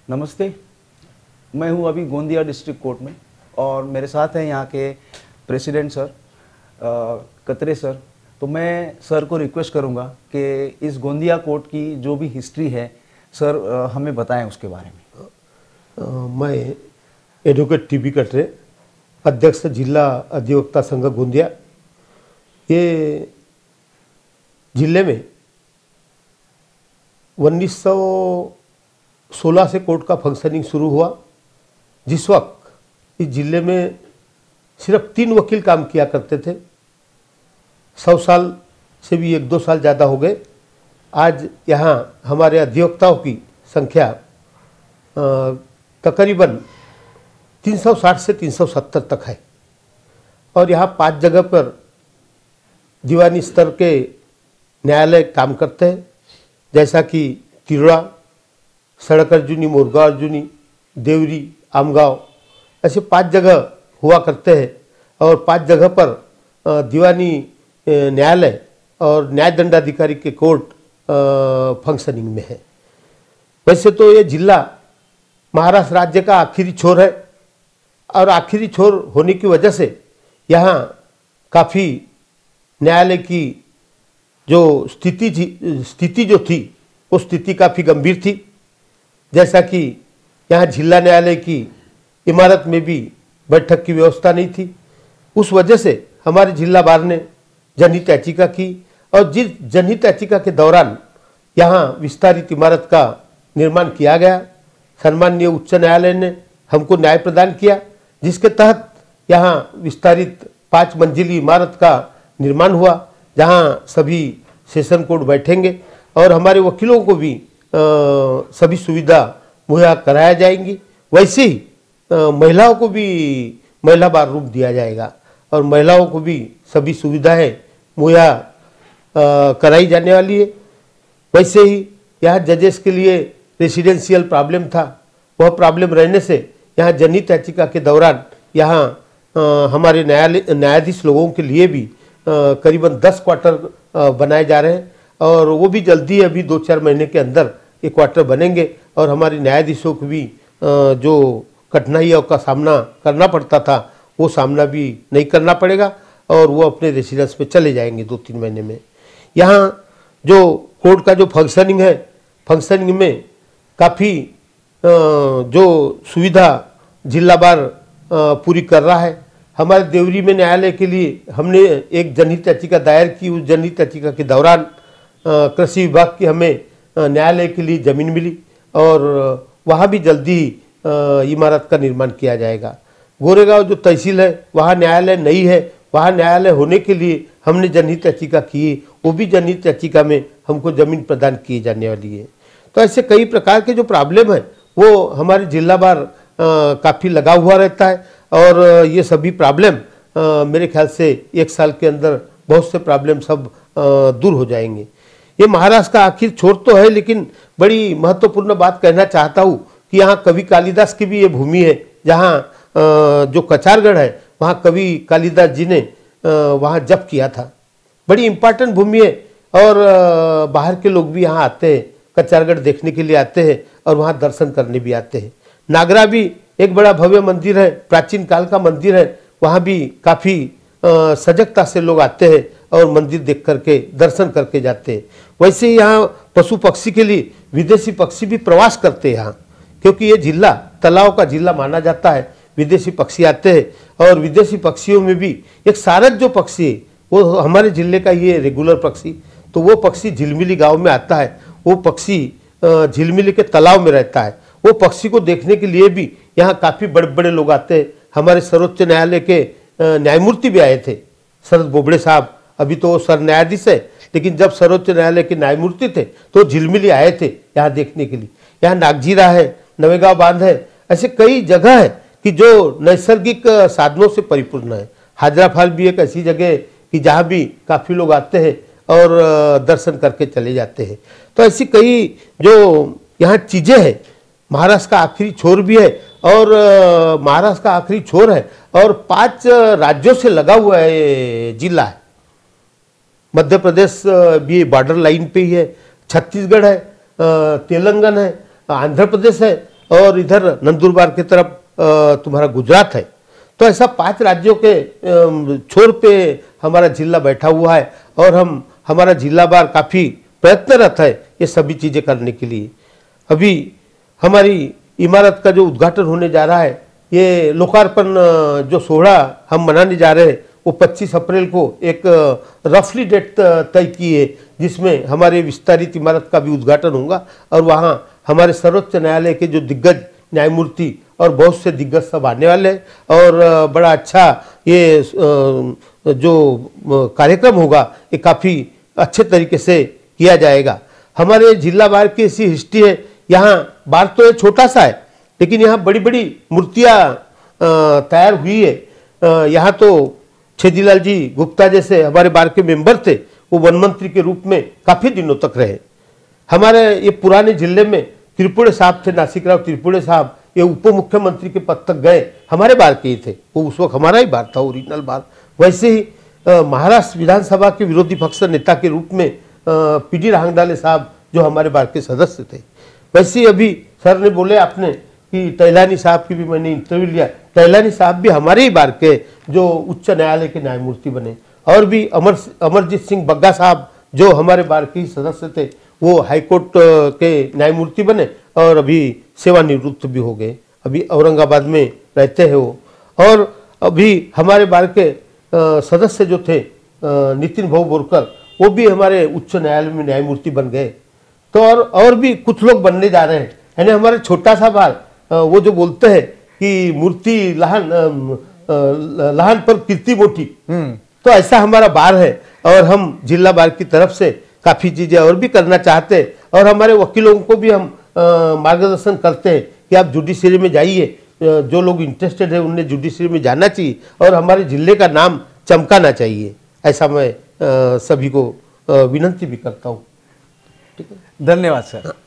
नमस्ते, मैं हूं अभी गोंदिया डिस्ट्रिक्ट कोर्ट में और मेरे साथ हैं यहाँ के प्रेसिडेंट सर कतरे सर। तो मैं सर को रिक्वेस्ट करूँगा कि इस गोंदिया कोर्ट की जो भी हिस्ट्री है सर हमें बताएं उसके बारे में। मैं एडवोकेट टीबी कटरे, अध्यक्ष जिला अधिवक्ता संघ गोंदिया। ये जिले में 1916 से कोर्ट का फंक्शनिंग शुरू हुआ। जिस वक्त इस जिले में सिर्फ 3 वकील काम किया करते थे, 100 साल से भी 1-2 साल ज़्यादा हो गए। आज यहाँ हमारे अधिवक्ताओं की संख्या तकरीबन 360 से 370 तक है और यहाँ 5 जगह पर दीवानी स्तर के न्यायालय काम करते हैं, जैसा कि तिरुड़ा, सड़क अर्जुनी, मोरगांव अर्जुनी, देवरी, आमगांव, ऐसे 5 जगह हुआ करते हैं और 5 जगह पर दीवानी न्यायालय और न्याय दंडाधिकारी के कोर्ट फंक्शनिंग में है। वैसे तो ये जिला महाराष्ट्र राज्य का आखिरी छोर है और आखिरी छोर होने की वजह से यहाँ काफ़ी न्यायालय की जो स्थिति जो थी वो स्थिति काफ़ी गंभीर थी। जैसा कि यहाँ जिला न्यायालय की इमारत में भी बैठक की व्यवस्था नहीं थी। उस वजह से हमारे जिला बार ने जनहित याचिका की और जिस जनहित याचिका के दौरान यहाँ विस्तारित इमारत का निर्माण किया गया, सम्माननीय उच्च न्यायालय ने हमको न्याय प्रदान किया, जिसके तहत यहाँ विस्तारित 5 मंजिली इमारत का निर्माण हुआ, जहाँ सभी सेशन कोर्ट बैठेंगे और हमारे वकीलों को भी सभी सुविधा मुहैया कराया जाएंगी। वैसे ही महिलाओं को भी महिला बार रूम दिया जाएगा और महिलाओं को भी सभी सुविधाएं मुहैया कराई जाने वाली है। वैसे ही यहाँ जजेस के लिए रेसिडेंशियल प्रॉब्लम था, वह प्रॉब्लम रहने से यहाँ जनहित याचिका के दौरान यहाँ हमारे न्यायाधीश लोगों के लिए भी करीबन 10 क्वार्टर बनाए जा रहे हैं और वो भी जल्दी अभी 2-4 महीने के अंदर ये क्वार्टर बनेंगे और हमारे न्यायाधीशों को भी जो कठिनाइयों का सामना करना पड़ता था वो सामना भी नहीं करना पड़ेगा और वो अपने रेसिडेंस पे चले जाएंगे 2-3 महीने में। यहाँ जो कोर्ट का जो फंक्शनिंग है, फंक्शनिंग में काफ़ी जो सुविधा जिला बार पूरी कर रहा है। हमारे देवरी में न्यायालय के लिए हमने एक जनहित याचिका दायर की। उस जनहित याचिका के दौरान कृषि विभाग की हमें न्यायालय के लिए ज़मीन मिली और वहाँ भी जल्दी इमारत का निर्माण किया जाएगा। गोरेगांव जो तहसील है वहाँ न्यायालय नहीं है, वहाँ न्यायालय होने के लिए हमने जनहित याचिका की, वो भी जनहित याचिका में हमको ज़मीन प्रदान की जाने वाली है। तो ऐसे कई प्रकार के जो प्रॉब्लम है वो हमारे जिला बार काफ़ी लगा हुआ रहता है और ये सभी प्रॉब्लम मेरे ख्याल से 1 साल के अंदर बहुत से प्रॉब्लम सब दूर हो जाएंगे। ये महाराष्ट्र का आखिर छोर तो है, लेकिन बड़ी महत्वपूर्ण बात कहना चाहता हूँ कि यहाँ कवि कालिदास की भी ये भूमि है, जहाँ जो कचारगढ़ है वहाँ कवि कालिदास जी ने वहाँ जप किया था। बड़ी इम्पॉर्टेंट भूमि है और बाहर के लोग भी यहाँ आते हैं, कचारगढ़ देखने के लिए आते हैं और वहाँ दर्शन करने भी आते हैं। नागरा भी एक बड़ा भव्य मंदिर है, प्राचीन काल का मंदिर है, वहाँ भी काफ़ी सजगता से लोग आते हैं और मंदिर देख करके दर्शन करके जाते हैं। वैसे ही यहाँ पशु पक्षी के लिए विदेशी पक्षी भी प्रवास करते हैं यहाँ, क्योंकि ये जिला तालाब का जिला माना जाता है। विदेशी पक्षी आते हैं और विदेशी पक्षियों में भी एक सारस जो पक्षी है वो हमारे जिले का ही है, रेगुलर पक्षी। तो वो पक्षी झिलमिली गाँव में आता है, वो पक्षी झिलमिली के तालाब में रहता है। वो पक्षी को देखने के लिए भी यहाँ काफ़ी बड़े बड़े लोग आते हैं। हमारे सर्वोच्च न्यायालय के न्यायमूर्ति भी आए थे, शरद बोबड़े साहब। अभी तो वो सर न्यायाधीश है, लेकिन जब सर्वोच्च न्यायालय के न्यायमूर्ति थे तो झिलमिली आए थे यहाँ देखने के लिए। यहाँ नागजीरा है, नवेगांव बांध है, ऐसे कई जगह है कि जो नैसर्गिक साधनों से परिपूर्ण है। हाजरा फाल भी एक ऐसी जगह है कि जहाँ भी काफ़ी लोग आते हैं और दर्शन करके चले जाते हैं। तो ऐसी कई जो यहाँ चीज़ें हैं। महाराष्ट्र का आखिरी छोर भी है और महाराष्ट्र का आखिरी छोर है और 5 राज्यों से लगा हुआ है जिला है। मध्य प्रदेश भी बॉर्डर लाइन पे ही है, छत्तीसगढ़ है, तेलंगाना है, आंध्र प्रदेश है और इधर नंदुरबार की तरफ तुम्हारा गुजरात है। तो ऐसा 5 राज्यों के छोर पे हमारा जिला बैठा हुआ है और हमारा जिला बार काफ़ी प्रयत्नरत है ये सभी चीज़ें करने के लिए। अभी हमारी इमारत का जो उद्घाटन होने जा रहा है, ये लोकार्पण जो 16 हम मनाने जा रहे हैं वो 25 अप्रैल को एक रफली डेट तय की है, जिसमें हमारे विस्तारित इमारत का भी उद्घाटन होगा और वहाँ हमारे सर्वोच्च न्यायालय के जो दिग्गज न्यायमूर्ति और बहुत से दिग्गज सब आने वाले हैं और बड़ा अच्छा ये जो कार्यक्रम होगा ये काफ़ी अच्छे तरीके से किया जाएगा। हमारे जिला बार की ऐसी हिस्ट्री है, यहाँ बार तो ये छोटा सा है लेकिन यहाँ बड़ी बड़ी मूर्तियाँ तैयार हुई है। यहाँ तो छेदीलाल जी गुप्ता जैसे हमारे बार के मेंबर थे, वो वन मंत्री के रूप में काफ़ी दिनों तक रहे। हमारे ये पुराने जिले में त्रिपुरे साहब थे, नासिक राव त्रिपुरे साहब, ये उप मुख्यमंत्री के पद तक गए, हमारे बार के ही थे, वो उस वक्त हमारा ही बार था, ओरिजिनल बार। वैसे ही महाराष्ट्र विधानसभा के विरोधी पक्ष नेता के रूप में PD राहंगडाले साहब जो हमारे बार के सदस्य थे। वैसे ही अभी सर ने बोले आपने कि टैलानी साहब की भी मैंने इंटरव्यू लिया, टैलानी साहब भी हमारे ही बार के जो उच्च न्यायालय के न्यायमूर्ति बने। और भी अमरजीत सिंह बग्गा साहब जो हमारे बार के ही सदस्य थे, वो हाईकोर्ट के न्यायमूर्ति बने और अभी सेवानिवृत्त भी हो गए, अभी औरंगाबाद में रहते हैं वो। और अभी हमारे बार के सदस्य जो थे नितिन भाऊ बोरकर, वो भी हमारे उच्च न्यायालय में न्यायमूर्ति बन गए। तो और भी कुछ लोग बनने जा रहे हैं, यानी हमारे छोटा सा बार वो जो बोलते हैं कि मूर्ति लहान पर कीर्ति मोटी, तो ऐसा हमारा बार है और हम जिला बार की तरफ से काफ़ी चीज़ें और भी करना चाहते हैं। और हमारे वकीलों को भी हम मार्गदर्शन करते हैं कि आप जुडिशरी में जाइए, जो लोग इंटरेस्टेड है उन्हें जुडिशरी में जाना चाहिए और हमारे ज़िले का नाम चमकाना चाहिए, ऐसा मैं सभी को विनंती भी करता हूँ। ठीक है, धन्यवाद सर।